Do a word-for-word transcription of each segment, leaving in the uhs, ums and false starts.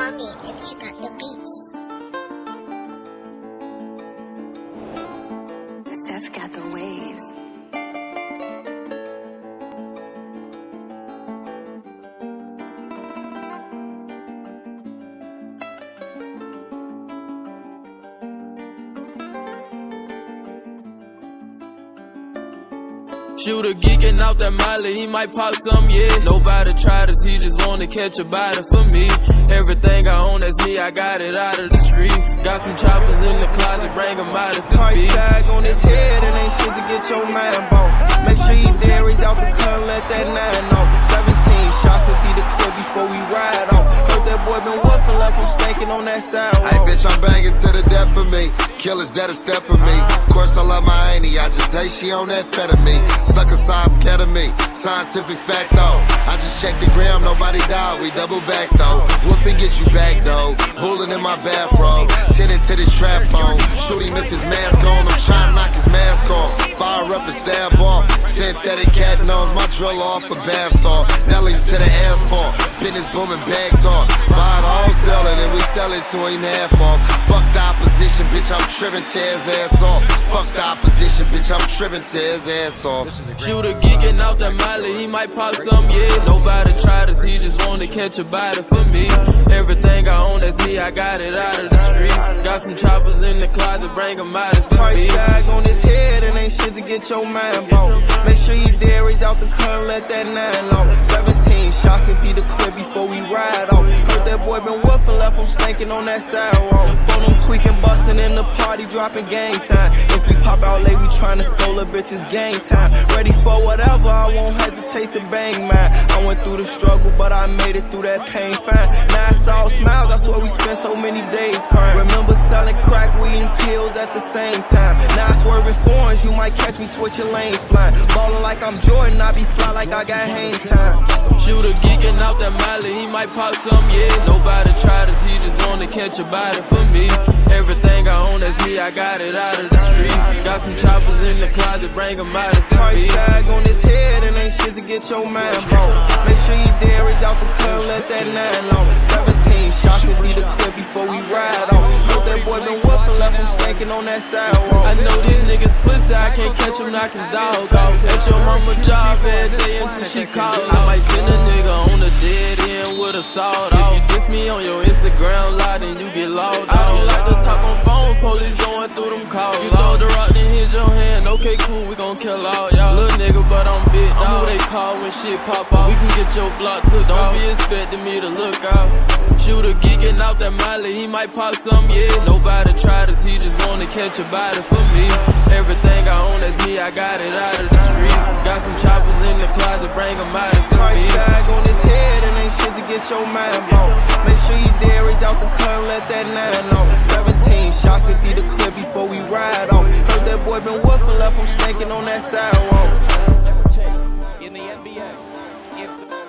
Kwame, and you got the beats. Steph got the waves. Shooter geeking out that Miley, he might pop some, yeah. Nobody tried us, he just wanna catch a body for me. Everything I own, that's me, I got it out of the street. Got some choppers in the closet, bring them out if it's Price big. tag on his head, and ain't shit to get your man bought. Make sure he there, he's out the cut, let that nine off. seventeen shots empty the clip before we ride off. Heard that boy been woofing, left him stankin' on that sidewalk. Hey bitch, I'm banging to the death for me. Killers that a step for me. Of course I love my auntie, I just hate she on that fed of me. Sucker size ketamine, scientific fact though. I just checked the gram, nobody died, we double back though. Woofing get you back though. Bullet in my bathrobe, tinted to this trap phone. Shoot him if his mask on, I'm trying to knock his mask off. Fire up and stab off. Synthetic cat nose, my drill off a bath salt. Nail him to the asphalt. Business booming bag talk. Buy it wholesale and then we sell it to him half off. Fuck the opposition, bitch, I'm tripping to his ass off. Fuck the opposition, bitch, I'm tripping to his ass off. Shooter geeking out that Miley, he might pop some, yeah. Nobody tried us, he just wanna catch a body for me. Everything I own, that's me, I got it out of the street. Got some choppers in the closet, bring them out if it's Price big. tag on his head, and ain't shit to get your man bought. Make sure he there, he's out the cut, let that nine off. seventeen shots empty the clip before we ride off. Heard that boy been woofing, left him stankin' on that sidewalk. Phone him tweaking, bustin' in the party, dropping gang sign. If we pop out late, we tryna stole a bitch, it's game time. Ready for whatever, I won't hesitate to bang mine. I went through the struggle, but I made it through that pain fine. Now it's all smiles, I swear we spent so many days crying. Remember selling crack, weed, and pills at the same time. Now I swerving foreigns, you might catch me switching lanes flying. Ballin' like I'm Jordan, I be fly like I got hang time. Shooter geeking out that Miley, he might pop some, yeah. Nobody tried us, he just wanna catch a body for me. Everything I own, that's me, I got it out of the street. Got some choppers in the closet, bring them out if it's Price big. tag on his head, and ain't shit to get your man bought. Make sure he there, he's out the cut, let that nine off. seventeen shots empty the clip before we ride off. Heard that boy been woofing, left him stankin' on that sidewalk. I know these niggas pussy, I can't catch him, knock his dog off. At your mama job every day until she calls. I might send a nigga on the dead end with a sawed off. If you diss me on your Instagram live, then you get logged off. I don't like to talk on phones, police going through them calls. You throw the rock, then hit your hand. Okay, cool, we gon' kill all y'all. Little nigga, but I'm big dog. I'm who they call when shit pop off. We can get your block took. Don't be expecting me to look out. Shooter geeking out that Miley, he might pop some, yeah. Nobody tried us, he just wanna catch a body for me. Everything I own, that's me, I got it out of the street. Got some choppers in the closet, bring them out if it's Price big. tag on his head, and ain't shit to get your man bought. Make sure he there, he's out the cut, let that nine off. seventeen shots empty the clip before we ride off. Heard that boy been woofing, left him stankin' on that sidewalk. In the N B A, if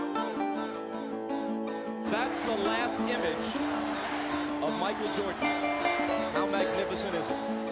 that's the last image of Michael Jordan, how magnificent is it?